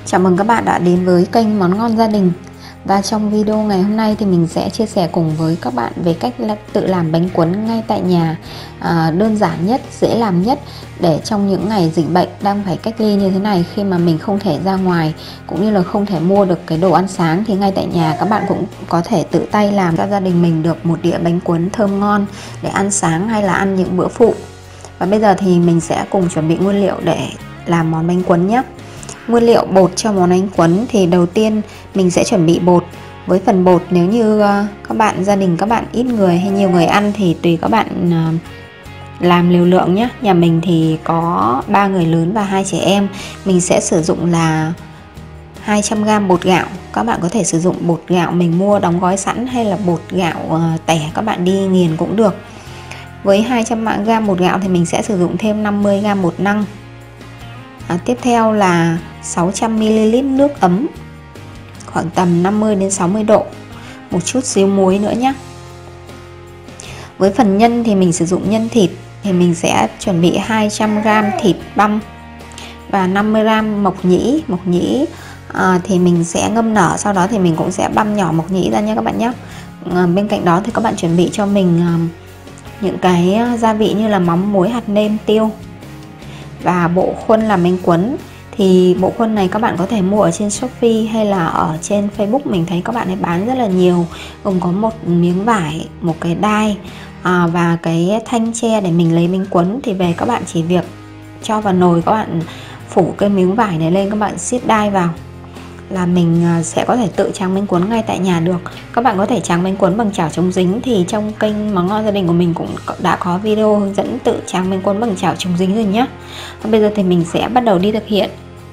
Chào mừng các bạn đã đến với kênh Món Ngon Gia Đình. Và trong video ngày hôm nay thì mình sẽ chia sẻ cùng với các bạn về cách tự làm bánh cuốn ngay tại nhà, đơn giản nhất, dễ làm nhất để trong những ngày dịch bệnh đang phải cách ly như thế này, khi mà mình không thể ra ngoài cũng như là không thể mua được cái đồ ăn sáng, thì ngay tại nhà các bạn cũng có thể tự tay làm cho gia đình mình được một đĩa bánh cuốn thơm ngon để ăn sáng hay là ăn những bữa phụ. Và bây giờ thì mình sẽ cùng chuẩn bị nguyên liệu để làm món bánh cuốn nhé. Nguyên liệu bột cho món bánh cuốn thì đầu tiên mình sẽ chuẩn bị bột. Với phần bột, nếu như các bạn gia đình các bạn ít người hay nhiều người ăn thì tùy các bạn làm liều lượng nhé. Nhà mình thì có 3 người lớn và 2 trẻ em. Mình sẽ sử dụng là 200g bột gạo. Các bạn có thể sử dụng bột gạo mình mua đóng gói sẵn hay là bột gạo tẻ các bạn đi nghiền cũng được. Với 200g bột gạo thì mình sẽ sử dụng thêm 50g bột năng. Tiếp theo là 600ml nước ấm khoảng tầm 50 đến 60 độ, một chút xíu muối nữa nhé. Với phần nhân thì mình sử dụng nhân thịt, thì mình sẽ chuẩn bị 200g thịt băm và 50g mộc nhĩ. Mộc nhĩ thì mình sẽ ngâm nở, sau đó thì mình cũng sẽ băm nhỏ mộc nhĩ ra nha các bạn nhé. Bên cạnh đó thì các bạn chuẩn bị cho mình những cái gia vị như là mắm, muối, hạt nêm, tiêu và bộ khuôn làm bánh cuốn. Thì bộ khuôn này các bạn có thể mua ở trên Shopee hay là ở trên Facebook, mình thấy các bạn ấy bán rất là nhiều, gồm có một miếng vải, một cái đai và cái thanh tre để mình lấy bánh cuốn. Thì về các bạn chỉ việc cho vào nồi, các bạn phủ cái miếng vải này lên, các bạn siết đai vào là mình sẽ có thể tự tráng bánh cuốn ngay tại nhà được. Các bạn có thể tráng bánh cuốn bằng chảo chống dính, thì trong kênh Món Ngon Gia Đình của mình cũng đã có video hướng dẫn tự tráng bánh cuốn bằng chảo chống dính rồi nhé. Bây giờ thì mình sẽ bắt đầu đi thực hiện.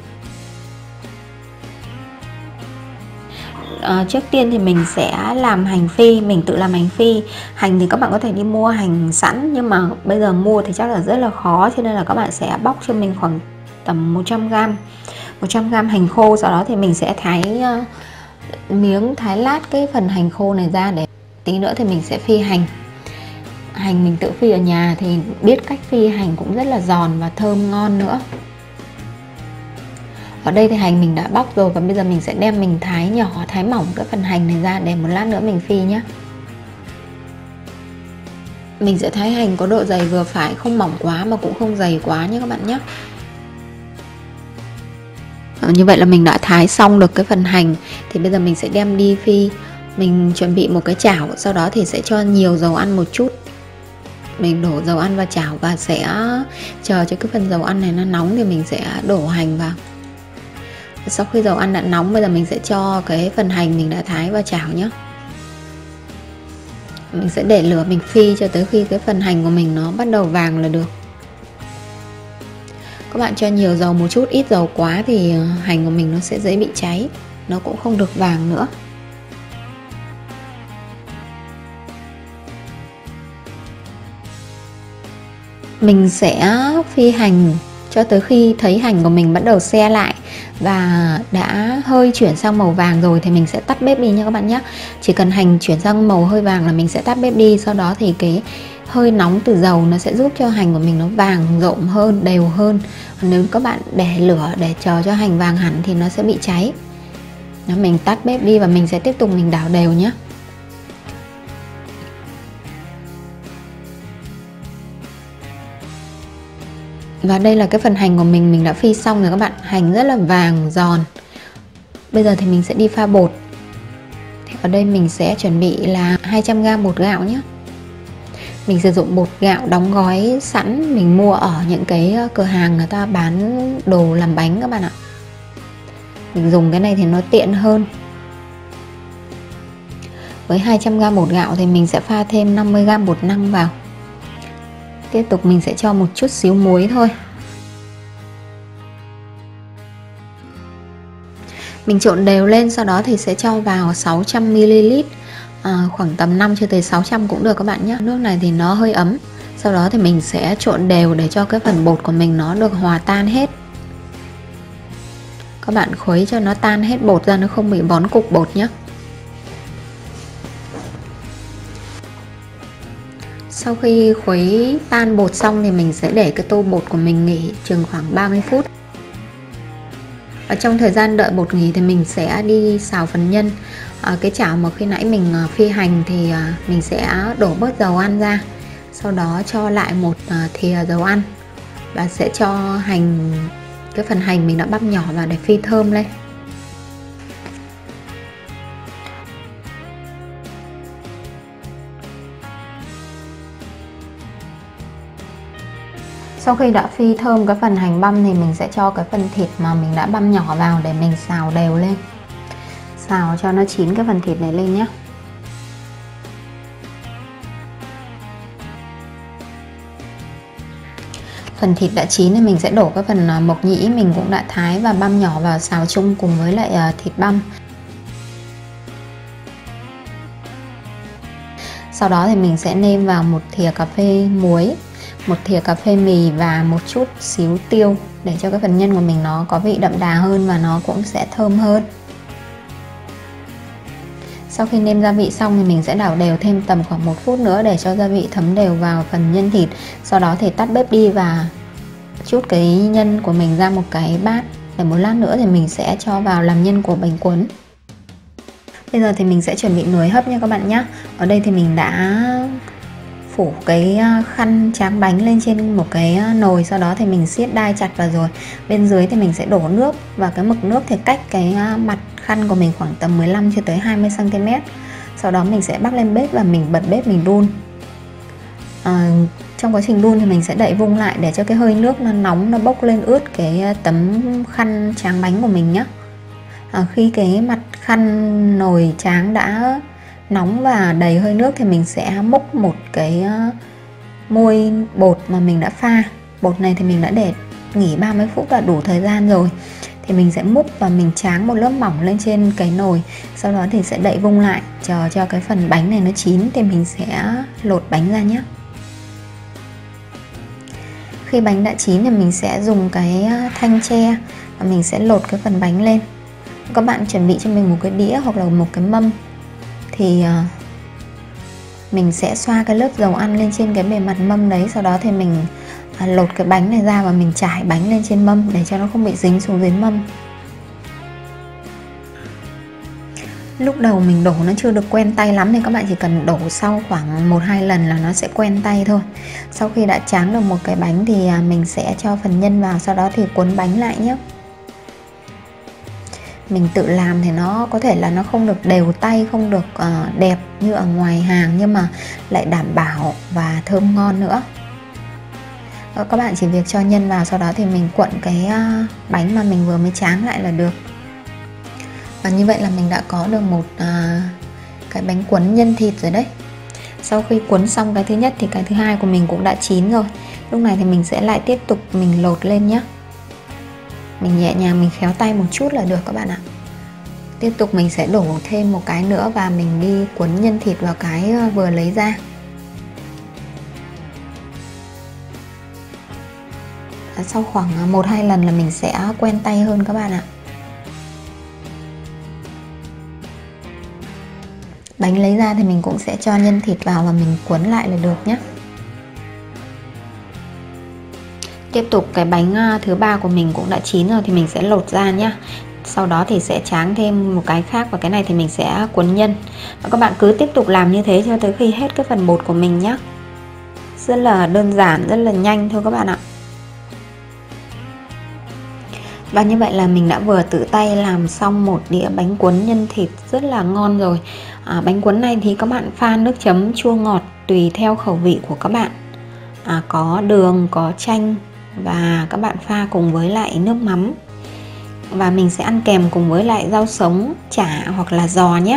Trước tiên thì mình sẽ làm hành phi, mình tự làm hành phi. Hành thì các bạn có thể đi mua hành sẵn, nhưng mà bây giờ mua thì chắc là rất là khó, cho nên là các bạn sẽ bóc cho mình khoảng tầm 100g hành khô. Sau đó thì mình sẽ thái thái lát cái phần hành khô này ra, để tí nữa thì mình sẽ phi hành. Hành mình tự phi ở nhà thì biết cách phi hành cũng rất là giòn và thơm ngon nữa. Ở đây thì hành mình đã bóc rồi, và bây giờ mình sẽ đem mình thái nhỏ, thái mỏng cái phần hành này ra để một lát nữa mình phi nhé. Mình sẽ thái hành có độ dày vừa phải, không mỏng quá mà cũng không dày quá nhé các bạn nhé. Như vậy là mình đã thái xong được cái phần hành. Thì bây giờ mình sẽ đem đi phi. Mình chuẩn bị một cái chảo, sau đó thì sẽ cho nhiều dầu ăn một chút. Mình đổ dầu ăn vào chảo và sẽ chờ cho cái phần dầu ăn này nó nóng thì mình sẽ đổ hành vào. Sau khi dầu ăn đã nóng, bây giờ mình sẽ cho cái phần hành mình đã thái vào chảo nhé. Mình sẽ để lửa mình phi cho tới khi cái phần hành của mình nó bắt đầu vàng là được. Các bạn cho nhiều dầu một chút, ít dầu quá thì hành của mình nó sẽ dễ bị cháy, nó cũng không được vàng nữa. Mình sẽ phi hành cho tới khi thấy hành của mình bắt đầu se lại và đã hơi chuyển sang màu vàng rồi thì mình sẽ tắt bếp đi nha các bạn nhé. Chỉ cần hành chuyển sang màu hơi vàng là mình sẽ tắt bếp đi. Sau đó thì cái hơi nóng từ dầu nó sẽ giúp cho hành của mình nó vàng rộm hơn, đều hơn. Nếu các bạn để lửa để chờ cho hành vàng hẳn thì nó sẽ bị cháy. Mình tắt bếp đi và mình sẽ tiếp tục mình đảo đều nhé. Và đây là cái phần hành của mình đã phi xong rồi các bạn. Hành rất là vàng, giòn. Bây giờ thì mình sẽ đi pha bột. Thì ở đây mình sẽ chuẩn bị là 200g bột gạo nhé. Mình sử dụng bột gạo đóng gói sẵn, mình mua ở những cái cửa hàng người ta bán đồ làm bánh các bạn ạ. Mình dùng cái này thì nó tiện hơn. Với 200g bột gạo thì mình sẽ pha thêm 50g bột năng vào. Tiếp tục mình sẽ cho một chút xíu muối thôi. Mình trộn đều lên, sau đó thì sẽ cho vào 600ml, khoảng tầm 5 cho tới 600 cũng được các bạn nhé. Nước này thì nó hơi ấm. Sau đó thì mình sẽ trộn đều để cho cái phần bột của mình nó được hòa tan hết. Các bạn khuấy cho nó tan hết bột ra, nó không bị bón cục bột nhé. Sau khi khuấy tan bột xong thì mình sẽ để cái tô bột của mình nghỉ chừng khoảng 30 phút. Ở trong thời gian đợi bột nghỉ thì mình sẽ đi xào phần nhân. Cái chảo mà khi nãy mình phi hành thì mình sẽ đổ bớt dầu ăn ra, sau đó cho lại một thìa dầu ăn và sẽ cho cái phần hành mình đã băm nhỏ vào để phi thơm lên. Sau khi đã phi thơm cái phần hành băm thì mình sẽ cho cái phần thịt mà mình đã băm nhỏ vào để mình xào đều lên. Xào cho nó chín cái phần thịt này lên nhé. Phần thịt đã chín thì mình sẽ đổ cái phần mộc nhĩ mình cũng đã thái và băm nhỏ vào xào chung cùng với lại thịt băm. Sau đó thì mình sẽ nêm vào một thìa cà phê muối, một thìa cà phê mì và một chút xíu tiêu để cho cái phần nhân của mình nó có vị đậm đà hơn và nó cũng sẽ thơm hơn. Sau khi nêm gia vị xong thì mình sẽ đảo đều thêm tầm khoảng 1 phút nữa để cho gia vị thấm đều vào phần nhân thịt. Sau đó thì tắt bếp đi và trút cái nhân của mình ra một cái bát để một lát nữa thì mình sẽ cho vào làm nhân của bánh cuốn. Bây giờ thì mình sẽ chuẩn bị nồi hấp nha các bạn nhé. Ở đây thì mình đã phủ cái khăn tráng bánh lên trên một cái nồi, sau đó thì mình siết đai chặt vào rồi. Bên dưới thì mình sẽ đổ nước và cái mực nước thì cách cái mặt khăn của mình khoảng tầm 15 cho tới 20 cm. Sau đó mình sẽ bắc lên bếp và mình bật bếp mình đun. Trong quá trình đun thì mình sẽ đậy vung lại để cho cái hơi nước nó nóng nó bốc lên ướt cái tấm khăn tráng bánh của mình nhé. Khi cái mặt khăn nồi tráng đã nóng và đầy hơi nước thì mình sẽ múc một cái muôi bột mà mình đã pha. Bột này thì mình đã để nghỉ 30 phút là đủ thời gian rồi. Thì mình sẽ múc và mình tráng một lớp mỏng lên trên cái nồi. Sau đó thì sẽ đậy vung lại chờ cho cái phần bánh này nó chín thì mình sẽ lột bánh ra nhé. Khi bánh đã chín thì mình sẽ dùng cái thanh tre và mình sẽ lột cái phần bánh lên. Các bạn chuẩn bị cho mình một cái đĩa hoặc là một cái mâm thì mình sẽ xoa cái lớp dầu ăn lên trên cái bề mặt mâm đấy. Sau đó thì mình lột cái bánh này ra và mình trải bánh lên trên mâm để cho nó không bị dính xuống dưới mâm. Lúc đầu mình đổ nó chưa được quen tay lắm thì các bạn chỉ cần đổ sau khoảng 1-2 lần là nó sẽ quen tay thôi. Sau khi đã tráng được một cái bánh thì mình sẽ cho phần nhân vào, sau đó thì cuốn bánh lại nhé. Mình tự làm thì nó có thể là nó không được đều tay, không được đẹp như ở ngoài hàng, nhưng mà lại đảm bảo và thơm ngon nữa. Các bạn chỉ việc cho nhân vào, sau đó thì mình cuộn cái bánh mà mình vừa mới tráng lại là được. Và như vậy là mình đã có được một cái bánh cuốn nhân thịt rồi đấy. Sau khi cuốn xong cái thứ nhất thì cái thứ hai của mình cũng đã chín rồi. Lúc này thì mình sẽ lại tiếp tục mình lột lên nhé. Mình nhẹ nhàng mình khéo tay một chút là được các bạn ạ. Tiếp tục mình sẽ đổ thêm một cái nữa và mình đi cuốn nhân thịt vào cái vừa lấy ra. Sau khoảng 1-2 lần là mình sẽ quen tay hơn các bạn ạ. Bánh lấy ra thì mình cũng sẽ cho nhân thịt vào và mình cuốn lại là được nhé. Tiếp tục cái bánh thứ ba của mình cũng đã chín rồi thì mình sẽ lột ra nhé. Sau đó thì sẽ tráng thêm một cái khác và cái này thì mình sẽ cuốn nhân. Và các bạn cứ tiếp tục làm như thế cho tới khi hết cái phần bột của mình nhé. Rất là đơn giản, rất là nhanh thôi các bạn ạ. Và như vậy là mình đã vừa tự tay làm xong một đĩa bánh cuốn nhân thịt rất là ngon rồi. Bánh cuốn này thì các bạn pha nước chấm chua ngọt tùy theo khẩu vị của các bạn. Có đường, có chanh và các bạn pha cùng với lại nước mắm. Và mình sẽ ăn kèm cùng với lại rau sống, chả hoặc là giò nhé.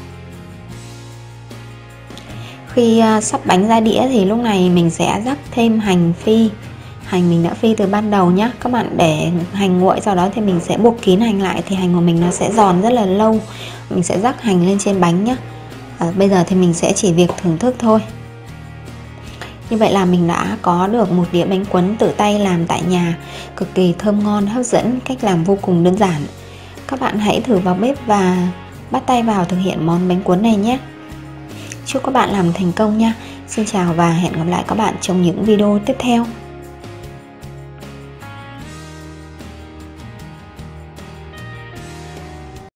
Khi sắp bánh ra đĩa thì lúc này mình sẽ rắc thêm hành phi. Hành mình đã phi từ ban đầu nhé. Các bạn để hành nguội, sau đó thì mình sẽ buộc kín hành lại thì hành của mình nó sẽ giòn rất là lâu. Mình sẽ rắc hành lên trên bánh nhé. Bây giờ thì mình sẽ chỉ việc thưởng thức thôi. Như vậy là mình đã có được một đĩa bánh cuốn tự tay làm tại nhà, cực kỳ thơm ngon, hấp dẫn, cách làm vô cùng đơn giản. Các bạn hãy thử vào bếp và bắt tay vào thực hiện món bánh cuốn này nhé. Chúc các bạn làm thành công nha. Xin chào và hẹn gặp lại các bạn trong những video tiếp theo.